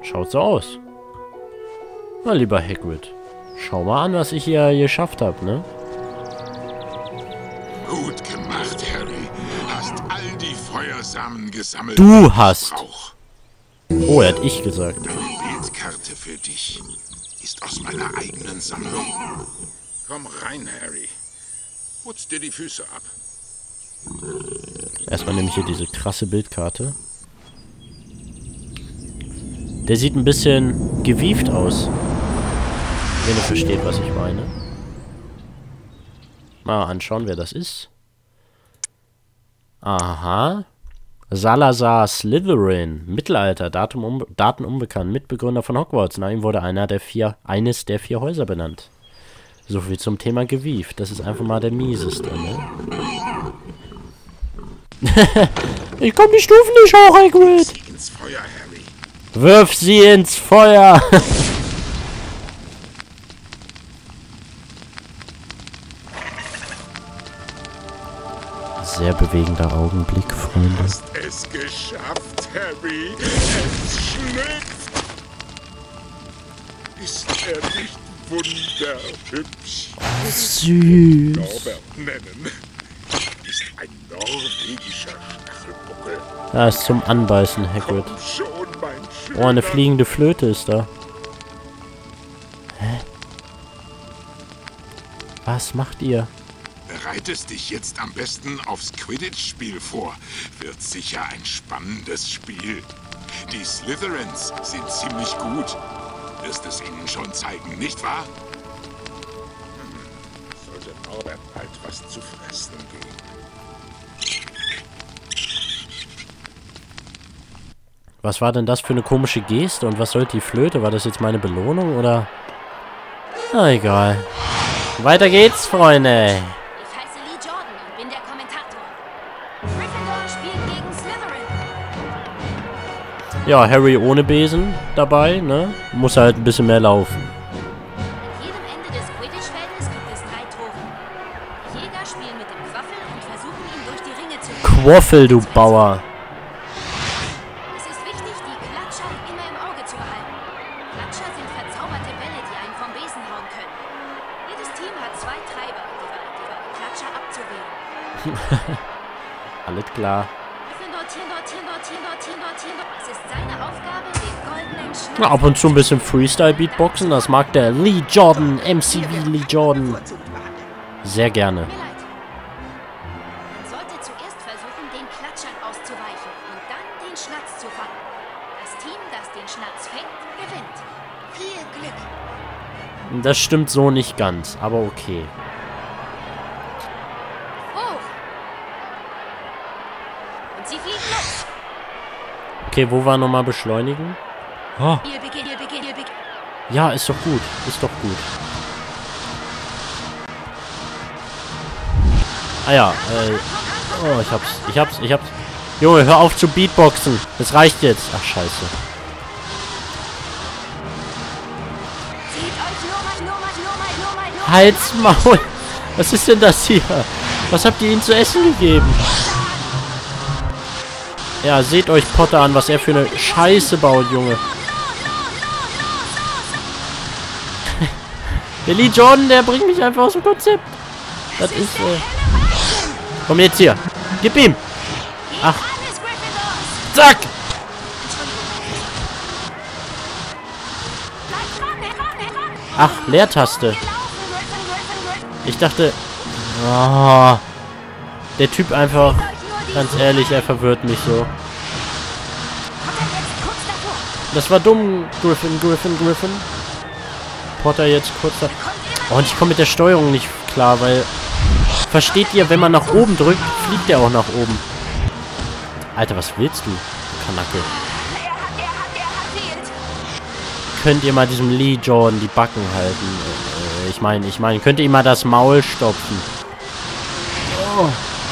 Schaut so aus. Na, lieber Hagrid. Schau mal an, was ich hier geschafft habe, ne? Gut gemacht, Harry. Hast all die Feuersamen gesammelt. Du hast. Oh, er hat ich gesagt. Eine Bildkarte für dich. Ist aus meiner eigenen Sammlung. Komm rein, Harry. Putz dir die Füße ab. Erstmal nehme ich hier diese krasse Bildkarte. Der sieht ein bisschen gewieft aus. Wenn ihr versteht, was ich meine. Mal anschauen, wer das ist. Aha. Salazar Slytherin. Mittelalter. Daten unbekannt. Mitbegründer von Hogwarts. Nach ihm wurde eines der 4 Häuser benannt. So viel zum Thema gewieft. Das ist einfach mal der mieseste, ne? Ich komm die Stufen nicht hoch, Hagrid. Sie ins Feuer, Harry. Wirf sie ins Feuer. Sehr bewegender Augenblick, Freunde. Du hast es geschafft, Harry. Es schlüpft. Ist er nicht wunderhübsch? Süß. Norbert nennen. Ist ein norwegischer Stachelbuckel. Da ist zum Anbeißen, Hagrid. Komm schon, mein Schöner. Oh, eine fliegende Flöte ist da. Hä? Was macht ihr? Bereitest dich jetzt am besten aufs Quidditch-Spiel vor. Wird sicher ein spannendes Spiel. Die Slytherins sind ziemlich gut. Wirst es ihnen schon zeigen, nicht wahr? Sollte Norbert bald was zu fressen geben. Was war denn das für eine komische Geste und was sollte die Flöte? War das jetzt meine Belohnung oder? Na egal. Weiter geht's, Freunde. Ich heiße Lee Jordan und bin der Kommentator. Gryffindor spielt gegen Slytherin. Ja, Harry ohne Besen dabei, ne? Muss halt ein bisschen mehr laufen. An jedem Ende des Quidditch-Feldes gibt es 3 Tore. Die Jäger spielen mit dem Quaffel und versuchen ihn durch die Ringe zu bringen. Quaffel, du Bauer. Es ist wichtig, die Klatscher immer im Auge zu behalten. Klatscher sind verzauberte Bälle, die einen vom Besen hauen können. Jedes Team hat 2 Treiber, die Klatscher abzuwehren. Alles klar. Gryffindor, Tindor. Es ist seine Aufgabe, den goldenen Schnaps... Ab und zu ein bisschen Freestyle-Beatboxen, das mag der Lee Jordan, MCV Lee Jordan. Sehr gerne. Mir leid. Man sollte zuerst versuchen, den Klatschern auszuweichen und dann den Schnatz zu fangen. Das Team, das den Schnatz fängt, gewinnt. Viel Glück. Das stimmt so nicht ganz, aber okay. Hoch. Und sie fliegen los. Okay, wo war nochmal beschleunigen? Oh, Ihr beginnt. ja, ist doch gut. Ist doch gut. Ah ja, oh, ich hab's. Junge, hör auf zu Beatboxen. Das reicht jetzt. Ach, scheiße. Seht euch nur mal. Halt's Maul. Was ist denn das hier? Was habt ihr ihnen zu essen gegeben? Ja, seht euch Potter an, was er für eine Scheiße baut, Junge. Der Lee Jordan, der bringt mich einfach aus dem Konzept. Das ist, komm jetzt hier. Gib ihm. Ach. Zack. Ach, Leertaste. Ich dachte... Oh, der Typ einfach... Ganz ehrlich, er verwirrt mich so. Das war dumm, Griffin. Potter jetzt kurz da... Oh, und ich komme mit der Steuerung nicht klar, weil... Versteht ihr, wenn man nach oben drückt, fliegt er auch nach oben. Alter, was willst du, Kanacke? Könnt ihr mal diesem Lee Jordan die Backen halten? Ich meine, könnt ihr ihm mal das Maul stopfen? Oh.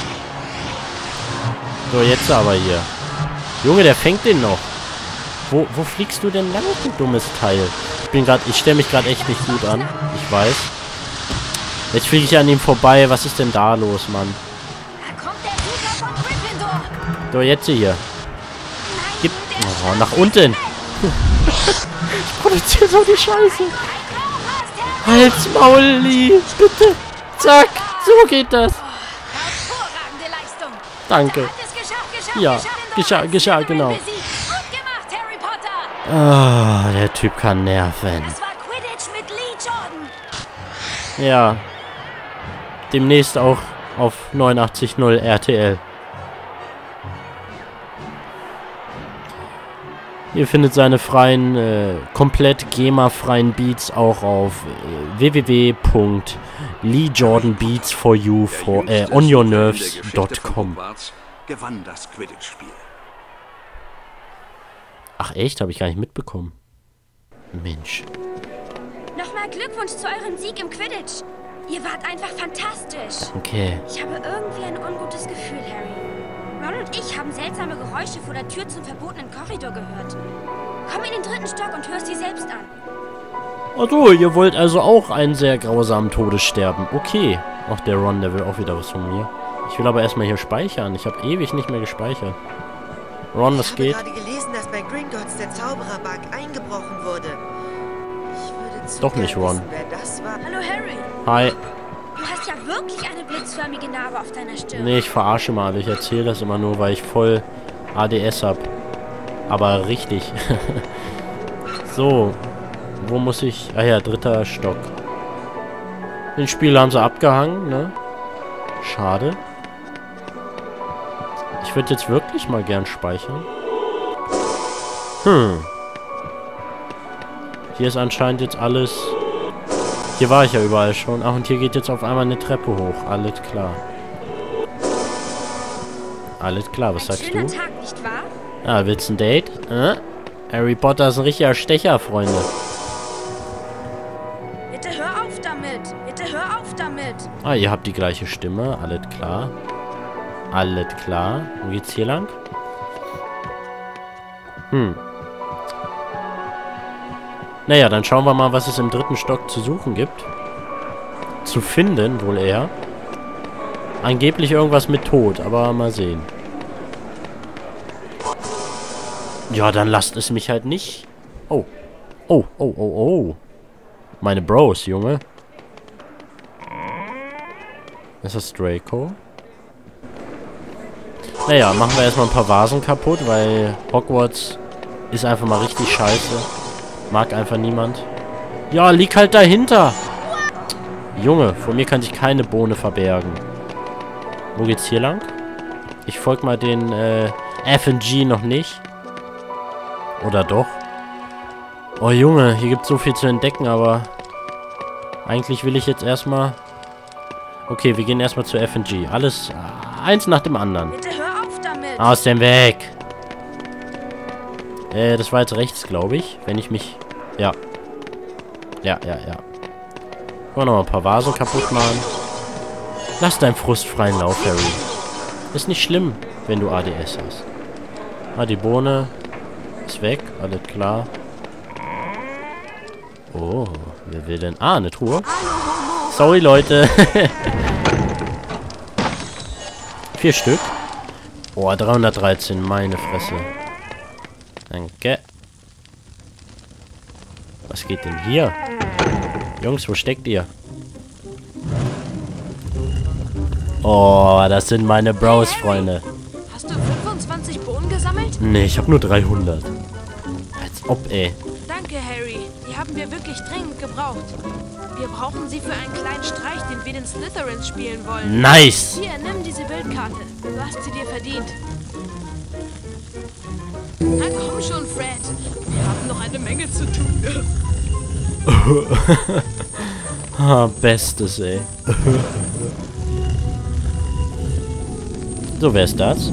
So, jetzt aber hier. Junge, der fängt den noch. Wo fliegst du denn lang, du dummes Teil? Ich stelle mich gerade echt nicht gut an. Ich weiß. Jetzt fliege ich an ihm vorbei. Was ist denn da los, Mann? So, jetzt hier. Gib... Oh, nach unten. Ich produziere so die Scheiße. Halt's Maul, Lee. Bitte. Zack. So geht das. Hervorragende Leistung. Danke. Hat es geschafft, Ja, geschafft, genau. Gut gemacht, Harry Potter. Ah, der Typ kann nerven. Das war Quidditch mit Lee Jordan. Ja. Demnächst auch auf 89.0 RTL. Ihr findet seine freien, komplett GEMA-freien Beats auch auf www.leejordanbeatsforyou.onyournerves.com. Gewann das Quidditch-Spiel. Ach echt? Habe ich gar nicht mitbekommen. Mensch. Nochmal Glückwunsch zu eurem Sieg im Quidditch. Ihr wart einfach fantastisch. Okay. Ich habe irgendwie ein ungutes Gefühl, Harry. Ron und ich haben seltsame Geräusche vor der Tür zum verbotenen Korridor gehört. Komm in den 3. Stock und hörst dir selbst an. Achso, ihr wollt also auch einen sehr grausamen Todes sterben. Okay. Ach, der Ron, der will auch wieder was von mir. Ich will aber erstmal hier speichern. Ich habe ewig nicht mehr gespeichert. Ron, was geht? Ich habe gerade gelesen, dass bei Gringotts der Zaubererbug eingebrochen wurde. Ich würde zu Doch nicht, gern Ron. wissen, wer das war. Hallo, Harry. Hi. Du hast ja wirklich eine blitzförmige Narbe auf deiner Stirn. Nee, ich verarsche mal. Ich erzähle das immer nur, weil ich voll ADS hab. Aber richtig. So. Wo muss ich... Ah ja, 3. Stock. Den Spiel haben sie abgehangen, ne? Schade. Ich würde jetzt wirklich mal gern speichern. Hier ist anscheinend jetzt alles... Hier war ich ja überall schon. Ach, und hier geht jetzt auf einmal eine Treppe hoch. Alles klar. Alles klar, was sagst Schöner du? Tag, nicht wahr? Ah, willst du ein Date? Harry Potter ist ein richtiger Stecher, Freunde. Bitte hör auf damit. Bitte hör auf damit. Ah, ihr habt die gleiche Stimme. Alles klar. Alles klar. Wo geht's hier lang? Naja, dann schauen wir mal, was es im 3. Stock zu suchen gibt. Zu finden, wohl eher. Angeblich irgendwas mit Tod, aber mal sehen. Ja, dann lasst es mich halt nicht. Oh. Oh, oh, oh, oh. Meine Bros, Junge. Ist das Draco? Naja, machen wir erstmal ein paar Vasen kaputt, weil Hogwarts ist einfach mal richtig scheiße. Mag einfach niemand. Ja, lieg halt dahinter. Junge, vor mir kann sich keine Bohne verbergen. Wo geht's hier lang? Ich folge mal den F&G noch nicht. Oder doch? Oh Junge, hier gibt's so viel zu entdecken, aber eigentlich will ich jetzt erstmal... Okay, wir gehen erstmal zu F&G. Alles eins nach dem anderen. Bitte hör auf damit. Aus dem Weg! Das war jetzt rechts, glaube ich. Wenn ich mich... Ja. Ja. Wollen wir noch mal ein paar Vasen kaputt machen. Lass deinen frustfreien Lauf, Harry. Ist nicht schlimm, wenn du ADS hast. Ah, die Bohne ist weg. Alles klar. Oh, wer will denn... Ah, eine Truhe. Sorry, Leute. 4 Stück. Oh, 313. Meine Fresse. Danke. Was geht denn hier? Jungs, wo steckt ihr? Oh, das sind meine Bros, Freunde. Hast du 25 Bohnen gesammelt? Nee, ich habe nur 300. Als ob, ey. Danke, Harry. Die haben wir wirklich dringend gebraucht. Wir brauchen sie für einen kleinen Streich, den wir den Slytherins spielen wollen. Nice! Hier, nimm diese Bildkarte. Du hast sie dir verdient. Na komm schon, Fred. Wir haben noch eine Menge zu tun. Ah, Bestes, ey. So, wer ist das?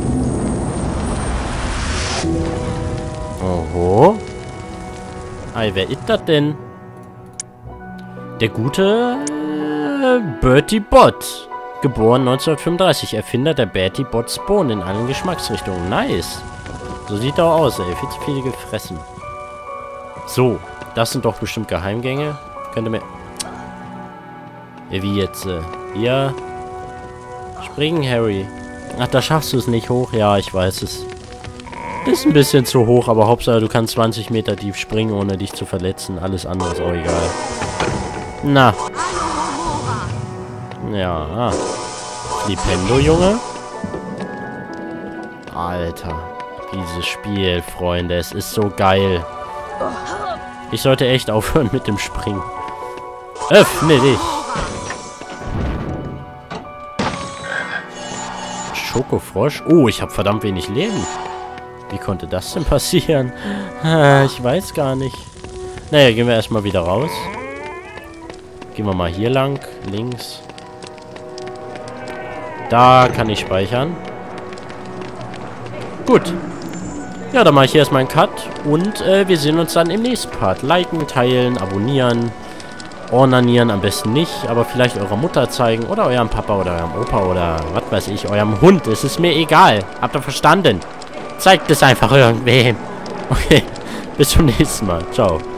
Oho. Ei, wer ist das denn? Der gute Bertie Bott. Geboren 1935. Erfinder der Bertie Bott Spawn in allen Geschmacksrichtungen. Nice. So sieht er aus, ey. Viel zu viele gefressen. So. Das sind doch bestimmt Geheimgänge. Könnte mir... Wie jetzt? Ja. Springen, Harry. Ach, da schaffst du es nicht hoch. Ja, ich weiß es. Ist ein bisschen zu hoch, aber Hauptsache du kannst 20 Meter tief springen, ohne dich zu verletzen. Alles andere ist auch egal. Na. Ja. Flipendo, Junge. Alter. Dieses Spiel, Freunde. Es ist so geil. Ich sollte echt aufhören mit dem Springen. Öffne dich. Schokofrosch. Oh, ich habe verdammt wenig Leben. Wie konnte das denn passieren? Ich weiß gar nicht. Naja, gehen wir erstmal wieder raus. Gehen wir mal hier lang. Links. Da kann ich speichern. Gut. Ja, dann mache ich hier erstmal einen Cut. Und wir sehen uns dann im nächsten Part. Liken, teilen, abonnieren. Ornanieren am besten nicht. Aber vielleicht eurer Mutter zeigen. Oder eurem Papa oder eurem Opa oder was weiß ich. Eurem Hund. Es ist mir egal. Habt ihr verstanden? Zeigt es einfach irgendwem. Okay. Bis zum nächsten Mal. Ciao.